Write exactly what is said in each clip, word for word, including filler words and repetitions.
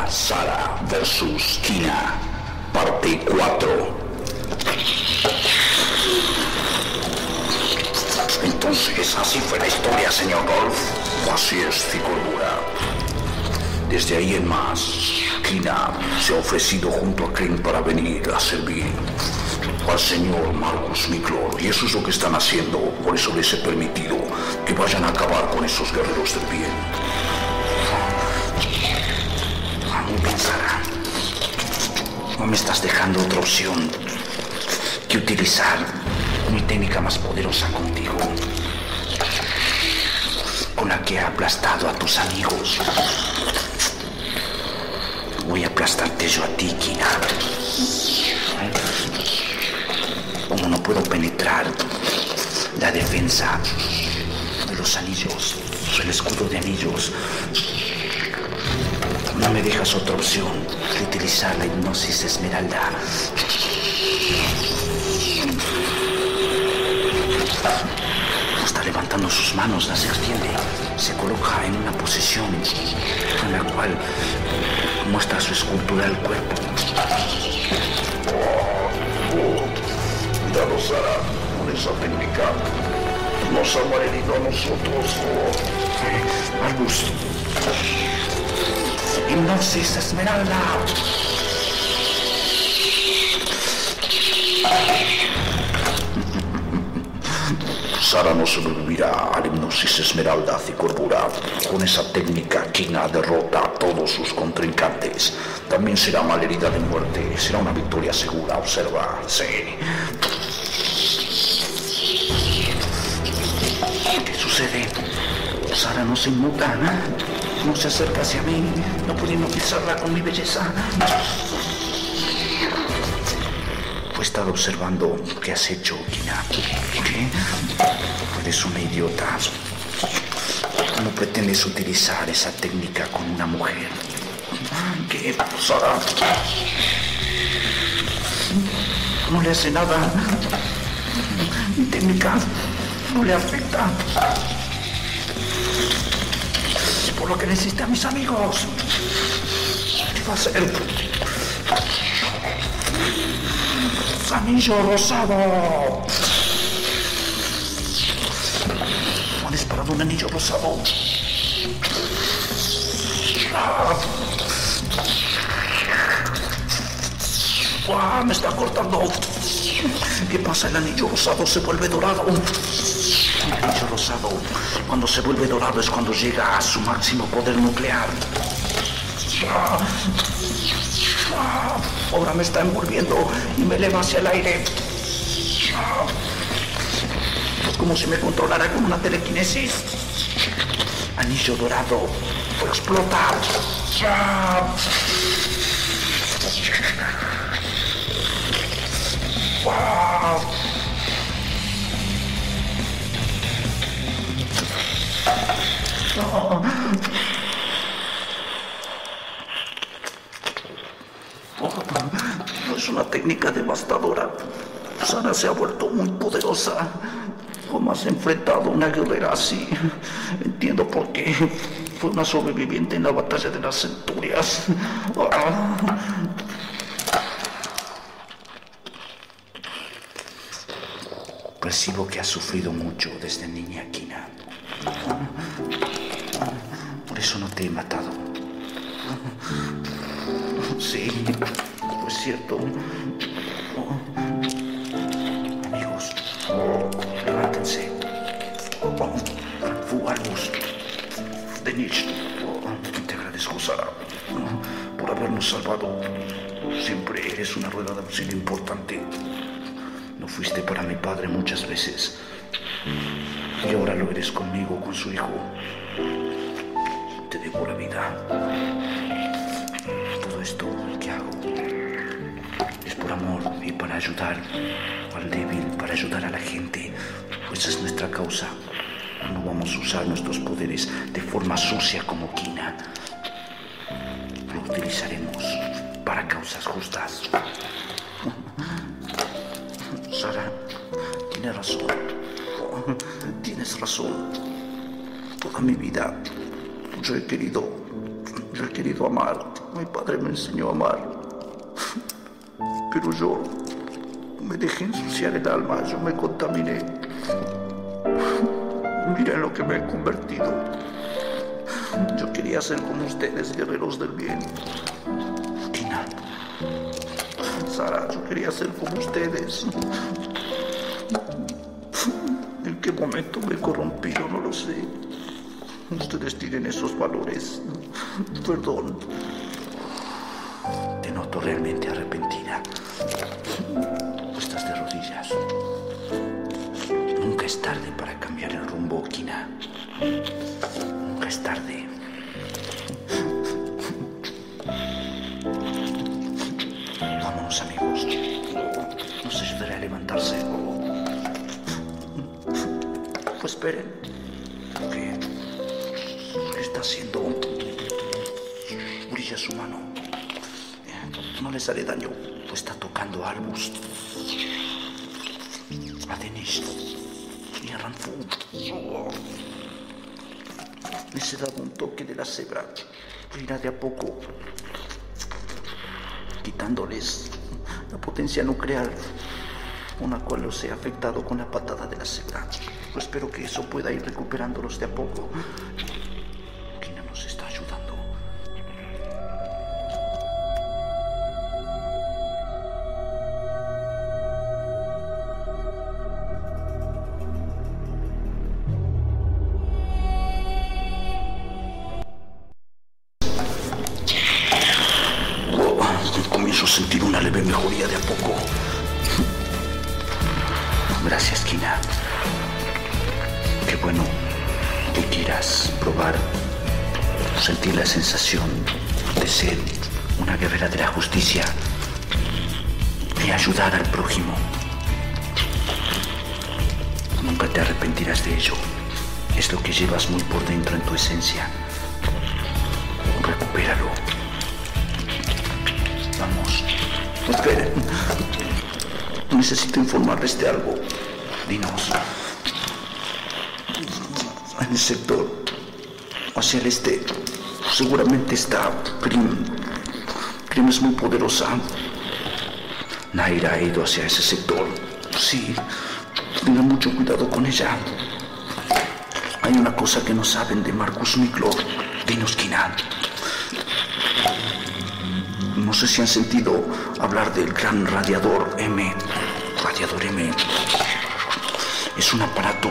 Sara versus Kina, parte cuatro. Entonces, así fue la historia, señor Golf. Así es, Cicordura. Desde ahí en más, Kina se ha ofrecido junto a Kren para venir a servir al señor Marcus Miklor, y eso es lo que están haciendo. Por eso les he permitido que vayan a acabar con esos guerreros del bien. Muy bien, Sara. No me estás dejando otra opción que utilizar mi técnica más poderosa contigo, con la que he aplastado a tus amigos. Voy a aplastarte yo a ti, Kina. Como no puedo penetrar la defensa de los anillos, el escudo de anillos, no me dejas otra opción que utilizar la hipnosis esmeralda. Está levantando sus manos, las extiende, se coloca en una posición en la cual muestra su escultural cuerpo. Cuidado, Sara, con esa técnica nos ha malherido a nosotros. Oh. Albus, hipnosis esmeralda. Sara no sobrevivirá a la hipnosis esmeralda, Cicordura. Con esa técnica, Kina derrota a todos sus contrincantes. También será malherida de muerte. Será una victoria segura, observa. Sí. ¿Qué sucede? Sara no se inmuta, ¿no? No se acerca hacia mí, no puedo hipnotizarla con mi belleza. He estado observando qué has hecho, Kina. ¿Qué? Eres una idiota. ¿Cómo pretendes utilizar esa técnica con una mujer? ¿Qué, Sara? No le hace nada. Mi técnica no le afecta. Por lo que necesita a mis amigos. ¿Qué va a hacer? Anillo rosado. Me ha disparado un anillo rosado. Ah, me está cortando. ¿Qué pasa? El anillo rosado se vuelve dorado. El anillo rosado, cuando se vuelve dorado, es cuando llega a su máximo poder nuclear. Ahora me está envolviendo y me eleva hacia el aire. Es como si me controlara con una telequinesis. Anillo dorado. Explota. Es una técnica devastadora. Sara se ha vuelto muy poderosa. Jamás he enfrentado a una guerrera así. Entiendo por qué. Fue una sobreviviente en la batalla de las centurias. Percibo que has sufrido mucho desde niña, Kina. Por eso no te he matado. Sí, pues cierto. Amigos, levántense. Fugarnos. Denich, te agradezco, Sara, por habernos salvado. Siempre eres una rueda de auxilio importante. No fuiste para mi padre muchas veces. Y ahora lo eres conmigo, con su hijo. Te debo la vida. Todo esto que hago es por amor y para ayudar al débil, para ayudar a la gente. Esa es nuestra causa. No vamos a usar nuestros poderes de forma sucia como Kina. Lo utilizaremos para causas justas. Sara, tienes razón. Tienes razón. Toda mi vida yo he querido Yo he querido amar. Mi padre me enseñó a amar. Pero yo me dejé ensuciar el alma. Yo me contaminé. Mira en lo que me he convertido. Yo quería ser como ustedes, guerreros del bien. Tina. Sara, yo quería ser como ustedes. ¿En qué momento me he corrompido? No lo sé. Ustedes tienen esos valores. Perdón. Te noto realmente arrepentida. Estás de rodillas. Nunca es tarde para cambiar el rumbo, Kina. Nunca es tarde. Vámonos, amigos. Nos ayudaré a levantarse. Pues esperen. ¿Qué? ¿Qué está haciendo? Brilla su mano. No les haré daño. Pues está tocando a Albus, a Denis y a Ranfu. Les he dado un toque de la cebra. Irá de a poco, quitándoles la potencia nuclear con la cual los he afectado con la patada de la cebra. Pues espero que eso pueda ir recuperándolos de a poco. Kina nos está ayudando. Comienzo a sentir una leve mejoría de a poco. Gracias, Kina. Qué bueno que quieras probar, sentir la sensación de ser una guerrera de la justicia y ayudar al prójimo. Nunca te arrepentirás de ello. Es lo que llevas muy por dentro en tu esencia. Recupéralo. Vamos. Esperen. Necesito informarles de algo. Dinos. En el sector hacia el este seguramente está Prim. Prim es muy poderosa. Naira ha ido hacia ese sector. Sí. Tengan mucho cuidado con ella. Hay una cosa que no saben de Marcus Miklor. Dinos, Kina. No sé si han sentido hablar del gran radiador M. Radiador M. Es un aparato.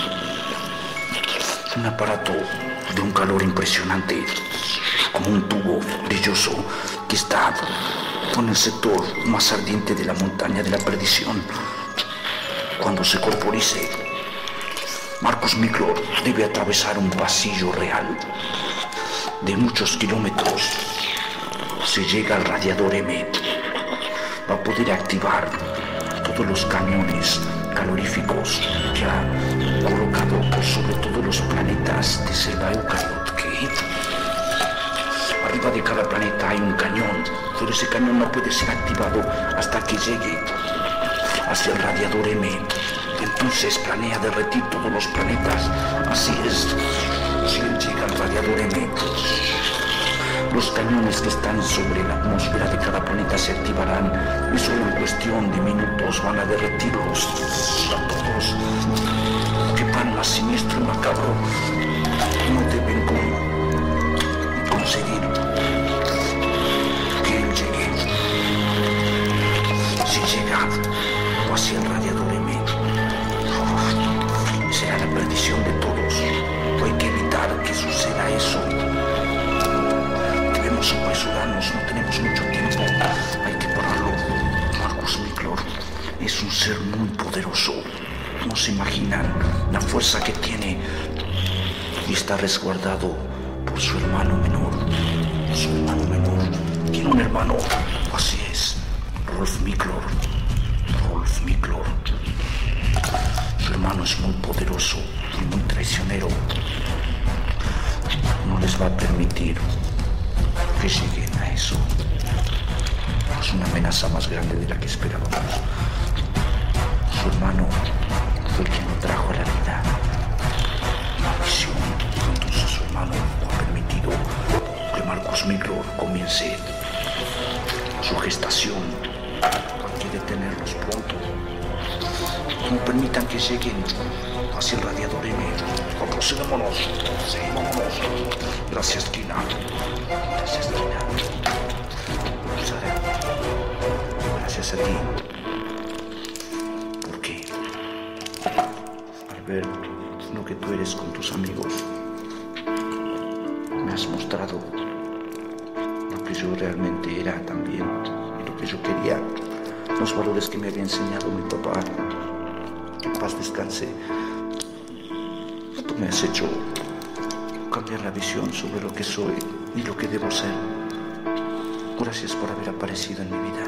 Un aparato de un calor impresionante. Como un tubo brilloso que está en el sector más ardiente de la montaña de la perdición. Cuando se corporice, Marcus Miklor debe atravesar un pasillo real de muchos kilómetros. Si llega al radiador M, va a poder activar todos los cañones caloríficos que ha colocado por sobre todos los planetas de Selva Eucariot. Que arriba de cada planeta hay un cañón, pero ese cañón no puede ser activado hasta que llegue hacia el radiador M. Entonces planea derretir todos los planetas. Así es, si él llega al radiador M, los cañones que están sobre la atmósfera de cada planeta se activarán y solo en cuestión de minutos van a derretirlos a todos. Que pan más siniestro y macabro no deben con, conseguir que él llegue. Si llega hacia el radiador M, será la perdición de todos. Hay que evitar que suceda eso. Apresurarnos, no tenemos mucho tiempo. Hay que pararlo. Marcus Miklor es un ser muy poderoso. No se imaginan la fuerza que tiene y está resguardado por su hermano menor. Su hermano menor tiene un hermano. Así es, Rolf Miklor. Rolf Miklor. Su hermano es muy poderoso y muy traicionero. No les va a permitir que lleguen a eso. Es una amenaza más grande de la que esperábamos. Su hermano fue quien lo trajo a la vida. Maldición. Entonces su hermano ha permitido que Marcus Carlos Miller comience su gestación. Hay que detenerlos pronto. No permitan que lleguen hacia el radiador M. Aproximémonos. Sí, vámonos. Gracias, Kina. Gracias, Kina. Sara, gracias a ti. ¿Por qué? Al ver lo que tú eres con tus amigos, me has mostrado lo que yo realmente era también y lo que yo quería, los valores que me había enseñado mi papá. Que en paz descanse. Tú me has hecho cambiar la visión sobre lo que soy y lo que debo ser. Gracias por haber aparecido en mi vida.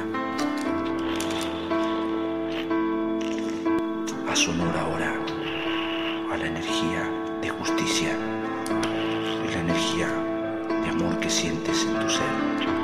Haz honor ahora a la energía de justicia y la energía de amor que sientes en tu ser.